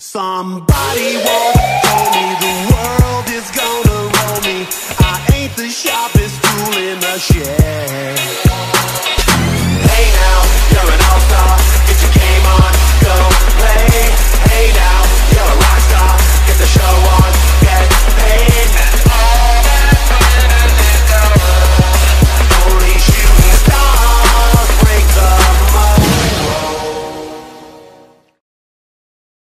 Somebody once told me the world is gonna roll me. I ain't the sharpest tool in the shed.